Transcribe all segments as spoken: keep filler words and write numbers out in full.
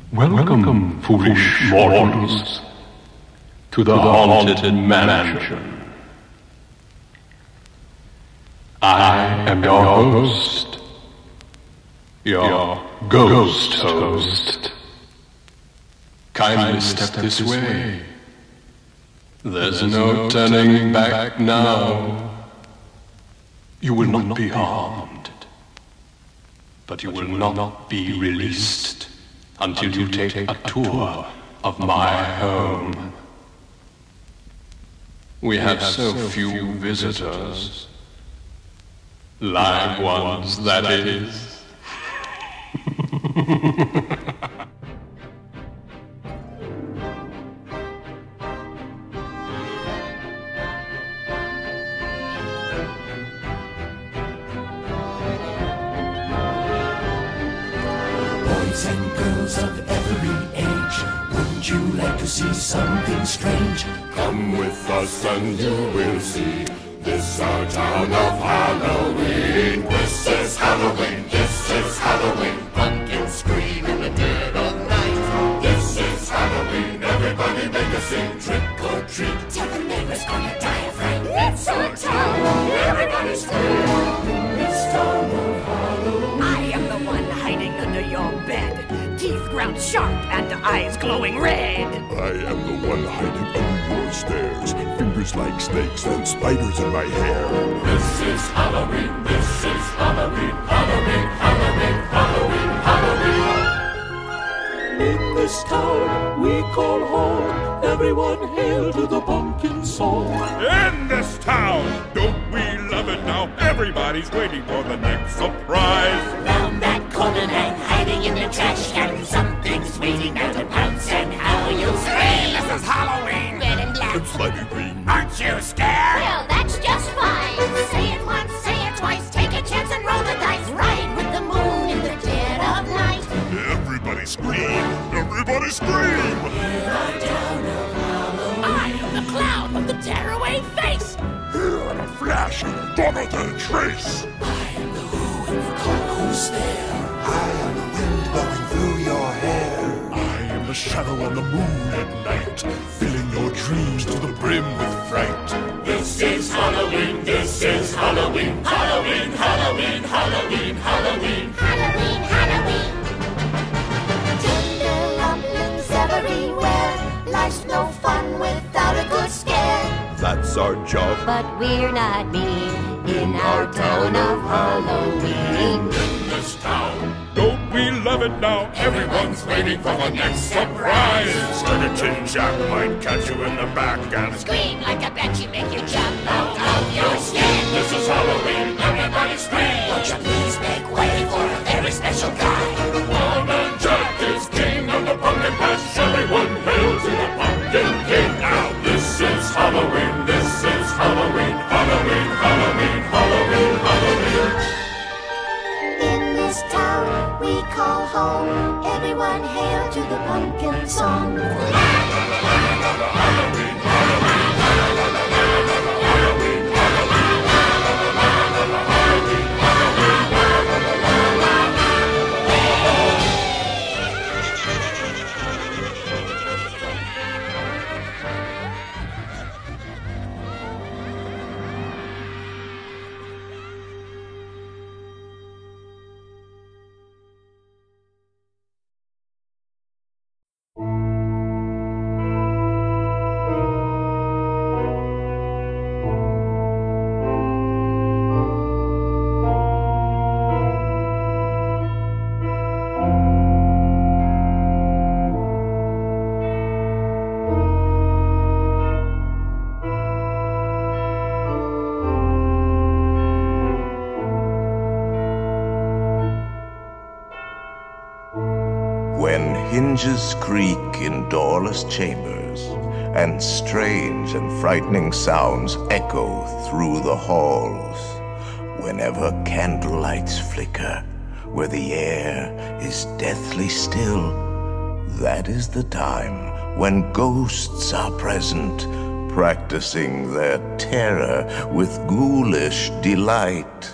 Welcome, foolish mortals, to the haunted mansion. I am your host, your ghost host. Kindly step this way. There's no turning back now. You will not be harmed, but you will not be released until you take a tour of my home. We have so few visitors. Live ones, that is. Boys and girls of every age, wouldn't you like to see something strange? Come with us and you will see. This our town of Halloween. This is Halloween, this is Halloween. Pumpkins scream in the dead of night. This is Halloween, everybody make a scene. Trick or treat, tell the neighbors gonna die of fright. It's our town, everybody scream. This town of Halloween. I am the one hiding under your bed, teeth ground sharp and eyes glowing red. I am the one hiding under your stairs, fingers like snakes and spiders in my hair. This is Halloween, this is Halloween, Halloween, Halloween, Halloween, Halloween. In this town we call home, everyone hail to the pumpkin song. In this town, don't we love it now? Everybody's waiting for the next surprise. Round that corner and hiding in the trash can, something's waiting now to pounce and how you'll scream. This is Halloween. Red and black. It's slimy green. Aren't you scared? Well, that's just fine. Say it once, say it twice, take a chance and roll the dice. Ride with the moon in the dead of night. Everybody scream, everybody scream. In our town of Halloween. I am the clown with the tearaway face. Here in a flash, gone without a trace. I am the who and you call who's there. I am the wind blowing through your hair. I am the shadow on the moon at night, filling your dreams to the brim with fright. This is Halloween, this is Halloween, Halloween, Halloween, Halloween, Halloween. Halloween, Halloween. Tender rumblings everywhere. Life's no fun without a good scare. That's our job. But we're not mean in our town of Halloween. In this town, Don't we love it now? everyone's waiting for the next surprise. Skellington Jack might catch you in the back and Scream like a banshee, make you jump out of your skin. this is Halloween, everybody scream. Won't you please make way for a very special guy? One man Jack is king of the pumpkin patch. Everyone hail to the pumpkin king. Now this is Halloween, this is Halloween, Halloween, Halloween, Halloween, Halloween. In this town we call home, everyone hail to the pumpkin song. When hinges creak in doorless chambers, and strange and frightening sounds echo through the halls, whenever candlelights flicker, where the air is deathly still, that is the time when ghosts are present, practicing their terror with ghoulish delight.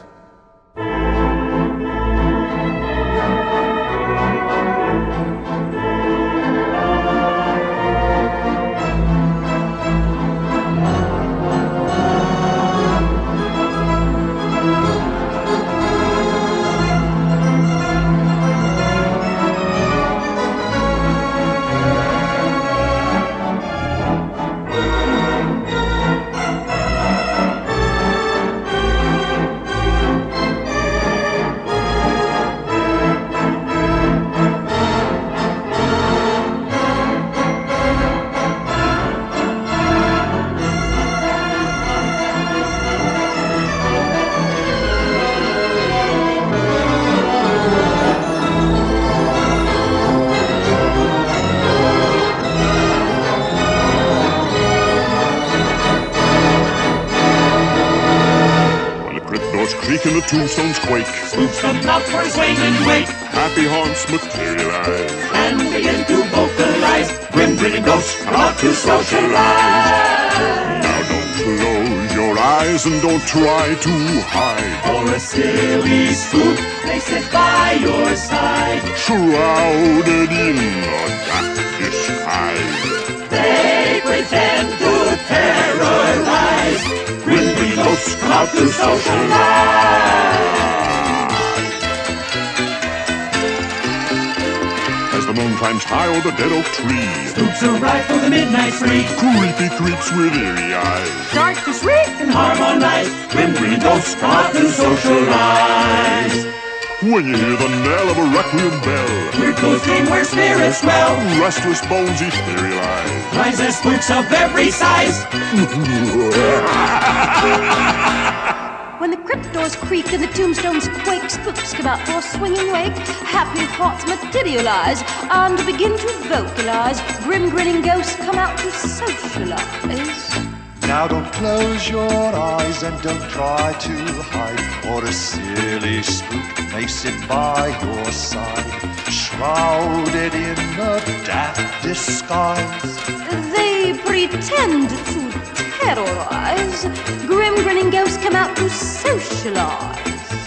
tombstones quake. Spooks come out for a swing and wake, Happy haunts materialize, and begin to vocalize. Grim grinning ghosts come out to socialize. Now don't close your eyes and don't try to hide. For a silly spook, they sit by your side. Shrouded in a dark disguise, They pretend to terrorize. Grim grinning ghosts come out to socialize. as the moon climbs high o'er the dead oak tree, Spooks arrive for the midnight spree. creepy creeps with eerie eyes. Start to shriek and harmonize. Grim grinning ghosts come out to socialize. When you hear the knell of a requiem bell, Weird ghosts dream where spirits dwell. restless bones etherealize. Rise as spooks of every size. When the crypt doors creak and the tombstones quake, spooks come out for a swinging wake. Happy hearts materialize and begin to vocalize. Grim grinning ghosts come out to socialize. Now don't close your eyes and don't try to hide, or a silly spook may sit by your side, shrouded in a daft disguise. They pretend to terrorize. Grim grinning ghosts come out to socialize.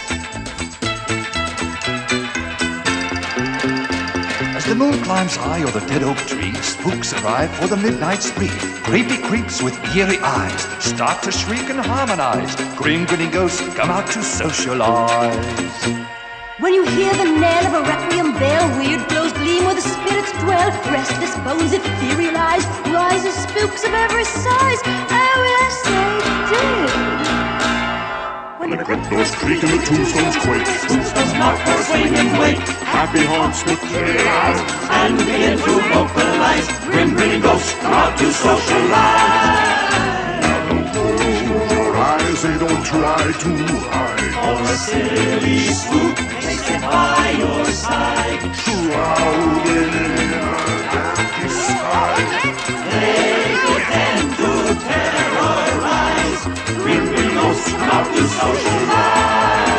As the moon climbs high o'er the dead oak tree, spooks arrive for the midnight spree. Creepy creeps with eerie eyes start to shriek and harmonize. Grim grinning ghosts come out to socialize. When you hear the knell of a requiem bell, weird glows gleam where the spirits dwell. Restless bones etherealize, rise as spooks of every size. Oh, yes, they do. When the crypt doors creak and the tombstones quake, Spooks come out for a swing and wake. happy haunts materialize, And begin to vocalize. Grim grinning ghosts come out to socialize. Now don't close your eyes and don't try to hide. For a silly spook, they sit by your side. Shrouded in a dark disguise, They pretend to terrorize. Grim grinning ghosts come out to socialize.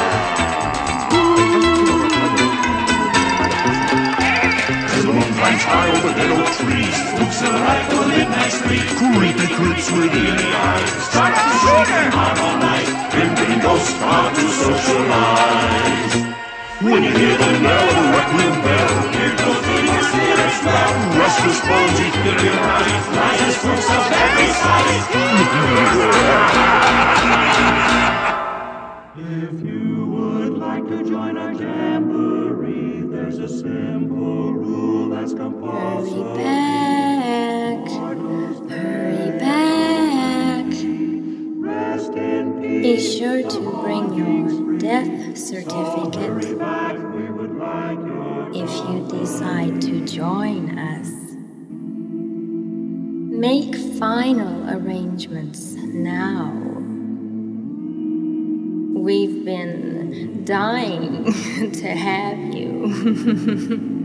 as the moon climbs high over the dead oak trees, Spooks arrive for the midnight spree. creepy creeps with eerie eyes. Start to shriek and harmonize. Grim grinning ghosts come out to socialize. When you hear the knell of a requiem bell, Here goes the your spirits dwell. restless bones etherealize. Rise as spooks of every size. If you would like to join our jamboree, there's a simple rule that's compulsory. Back, hurry back. Rest in peace. Be sure to bring your death certificate We would like your if you decide to join us. Make final arrangements now. We've been dying to have you.